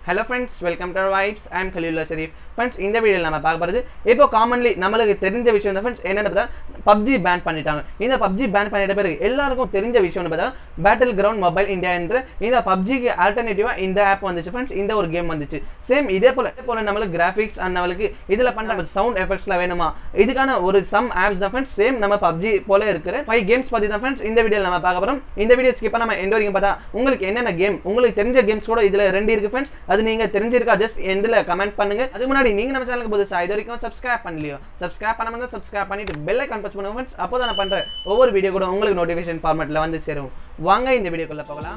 Hello friends, welcome to our vibes. I am Khalilullah Sharif. Friends, இந்த வீடியோல நாம பார்க்க போறது இப்போ காமன்லி நமக்கு தெரிஞ்ச விஷயம் தான் friends. என்னன்னு பார்த்தா PUBG ban பண்ணிட்டாங்க. இந்த PUBG ban பண்ணிட்ட பிறகு எல்லாருக்கும் தெரிஞ்ச விஷயம்னு பார்த்தா பேட்டில் கிரவுண்ட் மொபைல் இந்தியா என்ற இந்த PUBG க்கு ஆல்டர்னேட்டிவா இந்த ஆப் வந்துச்சு friends. இந்த ஒரு கேம் வந்துச்சு. சேம் இதே போல நமக்கு கிராபிக்ஸ் அண்ட் நமக்கு இதுல பண்ற சவுண்ட் எஃபெக்ட்ஸ்ல வேணுமா இதுக்கான ஒரு சம் ஆப்ஸ் தான் friends. சேம் நம்ம PUBG போல இருக்கிற 5 கேம்ஸ் பத்தி தான் friends இந்த வீடியோல நாம பார்க்க போறோம். இந்த வீடியோ ஸ்கிப் பண்ணாம எண்ட் வரைக்கும் பார்த்தா உங்களுக்கு என்னென்ன கேம் உங்களுக்கு தெரிஞ்ச கேம்ஸ் கூட இதுல ரெண்டு இருக்கு friends. அது நீங்க தெரிஞ்சிருக்கா ஜஸ்ட் எண்ட்ல கமெண்ட் பண்ணுங்க. அதுக்கு முன்னாடி நீங்க நம்ம சேனலுக்கு புதுசா இது வரைக்கும் சப்ஸ்கிரைப் பண்ணலையோ சப்ஸ்கிரைப் பண்ணாம சப்ஸ்கிரைப் பண்ணிட்டு பெல் ஐகான் பிரஸ் பண்ணுங்க फ्रेंड्स. அப்போ தான் நான் பண்ற ஒவ்வொரு வீடியோ கூட உங்களுக்கு நோட்டிஃபிகேஷன் ஃபார்மட்ல வந்து சேரும். வாங்க இந்த வீடியோக்குள்ள போகலாம்.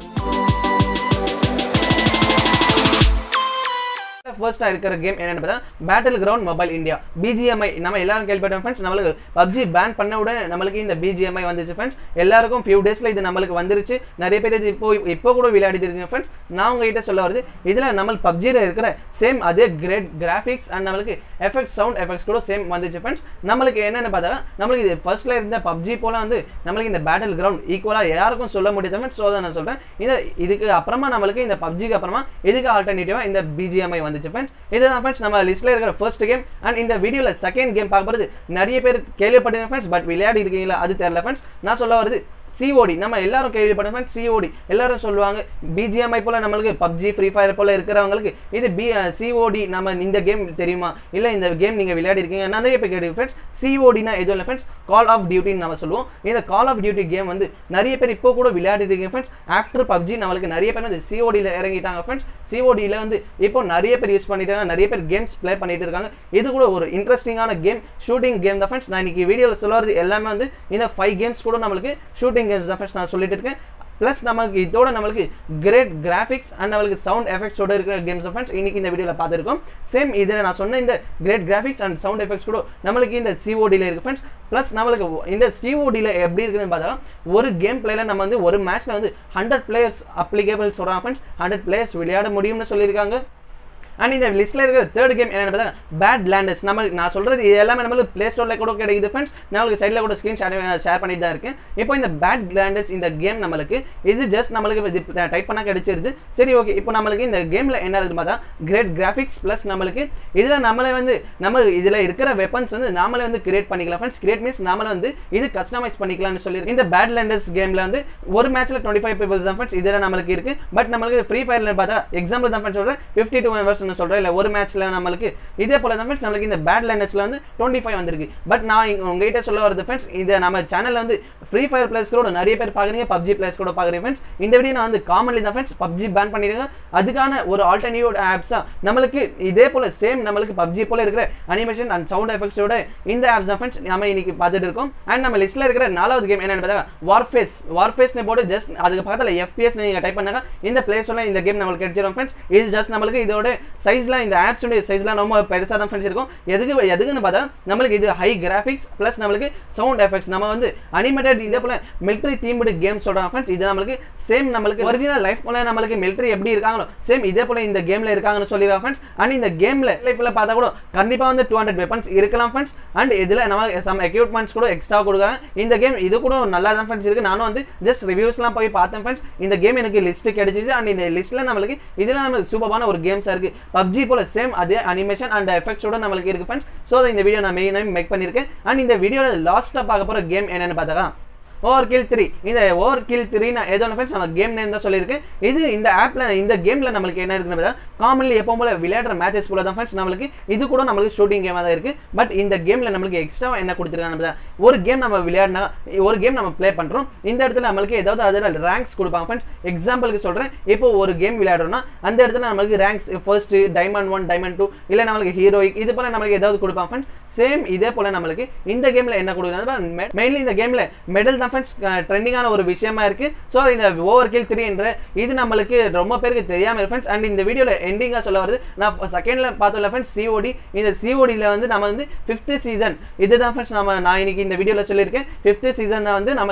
ஃபர்ஸ்ட் இருக்கிற கேம் என்னன்னு பார்த்தா battle ground mobile India BGMI. நம்ம எல்லாரும் கேள்விப்பட்டோம் ஃப்ரெண்ட்ஸ். நம்மளுக்கு PUBG பேன் பண்ண உடனே நம்மளுக்கு இந்த BGMI வந்துச்சு ஃப்ரெண்ட்ஸ். எல்லாருக்கும் ஃபியூ டேஸ்ல இது நம்மளுக்கு வந்துருச்சு. நிறைய பேர் இது இப்போ கூட விளையாடிட்டு இருக்கீங்க ஃப்ரெண்ட்ஸ். நான் உங்ககிட்ட சொல்ல வருது இதுல நம்ம PUBGல இருக்கிற சேம் அதே கிரேட் கிராஃபிக்ஸ் அண்ட் நம்மளுக்கு எஃபெக்ட் சவுண்ட் எஃபெக்ட்ஸ் கூட சேம் வந்துச்சு ஃப்ரெண்ட்ஸ். நம்மளுக்கு என்னன்னு பார்த்தா நம்மளுக்கு இது ஃபர்ஸ்ட்ல இருந்த PUBG போல வந்து நம்மளுக்கு இந்த பேட்டில் கிரவுண்ட் ஈக்குவலா யாருக்கும் சொல்ல முடியாது ஃப்ரெண்ட்ஸ். ஸோ நான் சொல்றேன் இதுக்கு அப்புறமா நம்மளுக்கு இந்த PUBGக்கு அப்புறமா இதுக்கு ஆல்டர்னேட்டிவா இந்த BGMI வந்துச்சு friends. இதுதான் friends நம்ம லிஸ்ட்ல இருக்கிற ஃபர்ஸ்ட் கேம். அண்ட் இந்த வீடியோல செகண்ட் கேம் பார்க்க போறது நிறைய பேர் கேள்விப்பட்டீங்க friends. பட் விளையாடி இருக்கீங்களா அது தெரியல friends. நான் சொல்ல வருது COD. நம்ம எல்லாரும் கேள்விப்பட்டோம் friends. COD எல்லாரும் சொல்லுவாங்க BGMI போல நம்மளுக்கு PUBG ஃப்ரீ ஃபயர் போல இருக்கிறவங்களுக்கு இது COD நம்ம இந்த கேம் தெரியுமா இல்ல இந்த கேம் நீங்க விளையாடி இருக்கீங்க நிறைய பேர் கேள்வி friends. COD னா எதுவும் இல்லை friends, கால் ஆஃப் டியூட்டி நம்ம சொல்லுவோம். இந்த கால் ஆஃப் டியூட்டி கேம் வந்து நிறைய பேர் இப்போ கூட விளையாடிட்டு இருக்கீங்க friends. ஆஃப்டர் PUBG நம்மளுக்கு நிறைய பேர் வந்து COD ல இறங்கிட்டாங்க friends. COD ல வந்து இப்போ நிறைய பேர் யூஸ் பண்ணிட்டாங்க, நிறைய பேர் கேம்ஸ் ப்ளே பண்ணிட்டு இருக்காங்க. இது கூட ஒரு இன்ட்ரெஸ்டிங்கான கேம், ஷூட்டிங் கேம் தான் friends. நான் இன்னைக்கு வீடியோல சொல்றது எல்லாமே வந்து இந்த 5 கேம்ஸ் கூட நம்மளுக்கு ஷூட்டிங் கேம்ஸ் தான் friends நான் சொல்லிட்டு இருக்கேன். பிளஸ் நமக்கு இதோட நம்மளுக்கு கிரேட் கிராஃபிக்ஸ் அண்ட் நம்மளுக்கு சவுண்ட் எஃபெக்ட்ஸோட இருக்கிற கேம்ஸ் ஃப்ரெண்ட்ஸ் இன்னைக்கு இந்த வீடியோல பார்த்துருக்கோம். சேம் இதில் நான் சொன்ன இந்த great graphics and sound effects கூட நம்மளுக்கு இந்த COD ல இருக்கு ஃப்ரெண்ட்ஸ். பிளஸ் நம்மளுக்கு இந்த COD ல எப்படி இருக்குன்னு பார்த்தா ஒரு கேம் பிளேல நம்ம வந்து ஒரு மேட்ச்ல வந்து 100 பிளேயர்ஸ் அப்ளிகேபிள் சொல்றாங்க ஃப்ரெண்ட்ஸ். 100 பிளேயர்ஸ் விளையாட முடியும்னு சொல்லியிருக்காங்க. அண்ட் இந்த லிஸ்ட்ல இருக்கிற தேர்ட் கேம் என்னன்னு பார்த்தா பேட்லேண்டர்ஸ். நான் சொல்றது இது எல்லாமே நம்மளுக்கு பிளே ஸ்டோர்ல கூட கிடைக்குது ஃப்ரெண்ட்ஸ். நான் உங்களுக்கு சைடில் கூட ஸ்க்ரீன் ஷேர் பண்ணிட்டு தான் இருக்கேன். இப்போ இந்த பேட்லேண்டர்ஸ் இந்த கேம் நம்மளுக்கு இது ஜஸ்ட் நம்மளுக்கு டைப் பண்ணா கிடைச்சிருது. சரி ஓகே, இப்போ நம்மளுக்கு இந்த கேம்ல என்ன இருக்குன்னு பார்த்தா கிரேட் கிராஃபிக்ஸ் பிளஸ் நம்மளுக்கு இதுல நம்ம இதுல இருக்கிற வெப்பன்ஸ் வந்து நாமளே வந்து கிரியேட் பண்ணிக்கலாம் ஃப்ரெண்ட்ஸ். கிரியேட் மீன்ஸ் நாமளே வந்து இது கஸ்டமைஸ் பண்ணிக்கலாம்னு சொல்லியிருக்கேன். இந்த பேட்லேண்டர்ஸ் கேம்ல வந்து ஒரு மேட்ச்ல 25 பீப்பிள்ஸ் தான் ஃப்ரெண்ட்ஸ் இதுல நம்மளுக்கு இருக்கு. பட் நம்மளுக்கு ஃப்ரீ ஃபயர்ல பார்த்தா எக்ஸாம்பிள் தான் ஃப்ரெண்ட்ஸ் சொல்றேன் 52 மெம்பர்ஸ் சொல்றேன் இல்ல ஒரு மேட்ச்ல நம்மளுக்கு இதே போல தான் ஃப்ரெண்ட்ஸ் நம்மளுக்கு இந்த பேட்லேண்டர்ஸ்ல வந்து 25 வந்திருக்கு. பட் நான் உங்ககிட்ட சொல்ல வரது ஃப்ரெண்ட்ஸ் இத நம்ம சேனல்ல வந்து ஃப்ரீ ஃபயர் பிளேயர்ஸ் கூட நிறைய பேர் பாக்குறீங்க, PUBG பிளேயர்ஸ் கூட பாக்குறீங்க ஃப்ரெண்ட்ஸ். இந்த வீடியோ நான் வந்து காமன்லி தான் ஃப்ரெண்ட்ஸ் PUBG பேன் பண்ணிருக்காங்க. அதுக்கான ஒரு ஆல்டர்னேட்டிவ் ஆப்ஸா நம்மளுக்கு இதே போல சேம் நம்மளுக்கு PUBG போல இருக்கிற அனிமேஷன் அண்ட் சவுண்ட் எஃபெக்ட்ஸோட இந்த ஆப்ஸ் தான் ஃப்ரெண்ட்ஸ் நம்ம இன்னைக்கு பார்த்துட்டு இருக்கோம். அண்ட் நம்ம லிஸ்ட்ல இருக்கிற நாலாவது கேம் என்னன்னு பார்த்தா வார்ஃபேஸ் போட்டு ஜஸ்ட் அதுக்கு பக்கத்துல FPS நீங்க டைப் பண்ணாங்க இந்த பிளே ஸ்டோர்ல இந்த கேம் நம்மளுக்கு கிடைச்சிரும் ஃப்ரெண்ட்ஸ். இது ஜஸ்ட் நம்மளுக்கு இதோட சைஸ்ல இந்த ஆப்ஸ் சைஸ்லாம் ரொம்ப பெருசா தான் ஃப்ரெண்ட்ஸ் இருக்கும். எதுக்குன்னு பார்த்தா நம்மளுக்கு இது ஹை கிராஃபிக்ஸ் பிளஸ் நம்மளுக்கு சவுண்ட் எஃபெக்ட்ஸ் நம்ம வந்து அனிமேட்டட் இதே போல மிலிட்டரி தீம்டு கேம் சொல்றாங்க ஃப்ரெண்ட்ஸ். இது நம்மளுக்கு சேம் நம்மளுக்கு ஒரிஜினல் லைஃப் போல நம்மளுக்கு மிலிட்டரி எப்படி இருக்காங்களோ சேம் இதே போல இந்த கேம்ல இருக்காங்கன்னு சொல்லிடுறாங்க ஃப்ரெண்ட்ஸ். அண்ட் இந்த கேம்ல லைஃப்ல பார்த்தா கூட கண்டிப்பா வந்து 200 வெப்பன்ஸ் இருக்கலாம் ஃப்ரெண்ட்ஸ். அண்ட் இதுல நம்ம சம் எக்யூப்மெண்ட்ஸ் கூட எக்ஸ்ட்ரா கொடுக்குறாங்க. இந்த கேம் இது கூட நல்லா தான் ஃப்ரெண்ட்ஸ் இருக்கு. நானும் வந்து ஜஸ்ட் ரிவ்யூஸ்லாம் போய் பார்த்தேன் ஃப்ரெண்ட்ஸ். இந்த கேம் எனக்கு லிஸ்ட் கிடைச்சிச்சு. அண்ட் இந்த லிஸ்ட்ல நம்மளுக்கு இதுல நமக்கு சூப்பரான ஒரு கேம்ஸா இருக்கு. PUBG போல சேம் அதே அனிமேஷன் அண்ட் எஃபெக்ட்ஸோட நம்மளுக்கு இருக்கு ஃப்ரெண்ட்ஸ். ஸோ இந்த வீடியோ நான் மெயினாக மேக் பண்ணியிருக்கேன். அண்ட் இந்த வீடியோல லாஸ்ட்டாக பார்க்க போகிற கேம் என்னன்னு பார்த்தா ஓவர்கில் 3. இந்த ஓவர்கில் 3 நான் ஏதோ ஃப்ரெண்ட்ஸ் நம்ம கேம் நேம் தான் சொல்லியிருக்கேன். இது இந்த ஆப்ல இந்த கேம்ல நம்மளுக்கு என்ன இருக்குன்னு பார்த்தா காமன்லி எப்பவும் போல விளையாடுற மேட்சஸ் போல தான் ஃப்ரெண்ட்ஸ் நம்மளுக்கு இது கூட நம்மளுக்கு ஷூட்டிங் கேமாக தான் இருக்கு. பட் இந்த கேம்ல நம்மளுக்கு எக்ஸ்ட்ரா என்ன கொடுத்துருக்காங்க ஒரு கேம் நம்ம விளையாடினா ஒரு கேம் நம்ம ப்ளே பண்றோம். இந்த இடத்துல நம்மளுக்கு ஏதாவது அதில் ரேங்க்ஸ் கொடுப்பாங்க ஃப்ரெண்ட்ஸ். எக்ஸாம்பிளுக்கு சொல்றேன், இப்போ ஒரு கேம் விளையாடுறோம்னா அந்த இடத்துல நம்மளுக்கு ரேங்க்ஸ் ஃபர்ஸ்ட் டைமண்ட் 1 டைமண்ட் 2 இல்ல நம்மளுக்கு ஹீரோயிக் இது போல நம்மளுக்கு ஏதாவது கொடுப்பாங்க ஃப்ரெண்ட்ஸ். சேம் இதே போல நம்மளுக்கு இந்த கேம்ல என்ன கொடுக்குறாங்க மெயின்லி இந்த கேம்ல மெடல் தான் ஃப்ரெண்ட்ஸ் ட்ரெண்டிங்கான ஒரு விஷயமா இருக்கு. ஸோ இந்த ஓவர்கில் 3 என்ற இது நம்மளுக்கு ரொம்ப பேருக்கு தெரியாம இருக்கு ஃப்ரெண்ட்ஸ். அண்ட் இந்த வீடியோல எண்டிங்கா சொல்ல வருது நான் செகண்ட்ல பார்த்தோம்ல ஃப்ரெண்ட்ஸ் COD. இந்த COD ல வந்து நம்ம வந்து 5th சீசன் இதுதான் ஃப்ரெண்ட்ஸ் நான் இன்னைக்கு இந்த வீடியோல சொல்லியிருக்கேன். 5th சீசன் தான் வந்து நம்மளுக்கு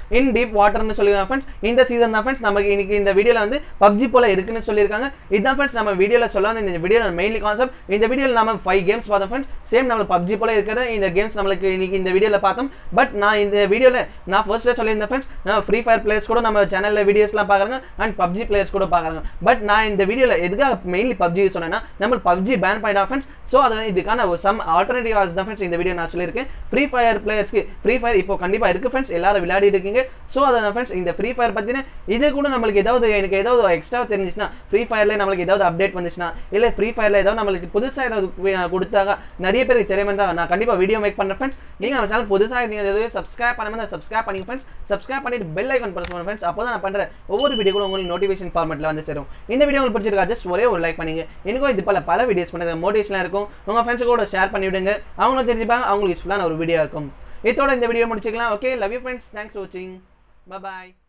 இன் டீப் வாட்டர்னு சொல்லிருக்காங்க ஃப்ரெண்ட்ஸ். இந்த சீசன் தான் ஃப்ரெண்ட்ஸ் நமக்கு இன்னைக்கு இந்த வீடியோல வந்து PUBG போல இருக்குன்னு சொல்லியிருக்காங்க. இதுதான் ஃப்ரெண்ட்ஸ் நம்ம வீடியோல சொல்ல வந்து இந்த வீடியோல மெயின்லி கான்செப்ட். இந்த வீடியோல நம்ம 5 கேம்ஸ் பார்த்தோம் ஃப்ரெண்ட்ஸ். சேம் நம்ம PUBG போல இருக்கிற இந்த கேம்ஸ் நம்மளுக்கு இன்னைக்கு இந்த வீடியோல பார்த்தோம். பட் நான் இந்த வீடியோல நான் ஃபர்ஸ்டே சொல்லியிருந்தேன் ஃப்ரெண்ட்ஸ், நான் ஃப்ரீ ஃபயர் பிளேயர்ஸ் கூட நம்ம சேனல்ல வீடியோஸ்லாம் பார்க்குறாங்க அண்ட் PUBG பிளேயர்ஸ் கூட பார்க்குறாங்க. பட் நான் இந்த வீடியோல எதுக்காக மெயின்லி PUBG சொன்னேன்னா நம்ம PUBG பேன் பண்ணிட்டா ஃப்ரெண்ட்ஸ். ஸோ அது இதுக்கான ஒரு சம் ஆல்டர்னேட்டிவ் தான் ஃப்ரெண்ட்ஸ் இந்த வீடியோ நான் சொல்லியிருக்கேன். ஃப்ரீ ஃபயர் பிளேயர்ஸ்க்கு ஃப்ரீ ஃபயர் இப்போ கண்டிப்பாக இருக்குது ஃப்ரெண்ட்ஸ், எல்லாரும் விளையாடி இருக்கீங்க. ஸோ அதை ஃப்ரெண்ட்ஸ் இந்த ஃப்ரீ ஃபயர் பற்றின இது கூட நம்மளுக்கு எனக்கு ஏதாவது எக்ஸ்ட்ரா தெரிஞ்சிச்சுன்னா, ஃப்ரீ ஃபயர்ல நம்மளுக்கு ஏதாவது அப்டேட் வந்துச்சுன்னா, இல்லை ஃப்ரீ ஃபயர்ல ஏதாவது நம்மளுக்கு புதுசாக ஏதாவது கொடுத்தாங்க நிறைய பேருக்கு தெரியாம தான் நான் கண்டிப்பாக வீடியோ மேக் பண்ணுறேன் ஃப்ரெண்ட்ஸ். நீங்கள் நம்ம சேனல் புதுசாக நீங்கள் எதாவது சப்ஸ்கிரைப் பண்ணாமல் சப்ஸ்கிரைப் பண்ணி ஃப்ரெண்ட்ஸ், சப்ஸ்கிரைப் பண்ணிட்டு பெல் ஐக்கான் பிரஸ் பண்ணுங்க ஃப்ரெண்ட்ஸ். அப்போ தான் நான் பண்ணுற ஒவ்வொரு வீடியோ கூட உங்களுக்கு நோட்டிஃபிகேஷன் ஃபார்மெட்டில் வந்து சேரும். இந்த வீடியோ உங்களுக்கு பிடிச்சிருக்கா ஜஸ்ட் ஒரே ஒரு லைக் பண்ணுங்க. எனக்கும் இது பல வீடியோஸ் பண்ணுங்க, மோட்டிவேஷனாக இருக்கும். உங்கள் ஃப்ரெண்ட்ஸ் கூட ஷேர் பண்ணி விடுங்க, அவங்களும் தெரிஞ்சுப்பாங்க, அவங்களுக்கு யூஸ்ஃபுல்லான ஒரு வீடியோ இருக்கும். இதோட இந்த வீடியோ முடிச்சுக்கலாம். Okay, love you friends, thanks for வாட்சிங், பை பாய்.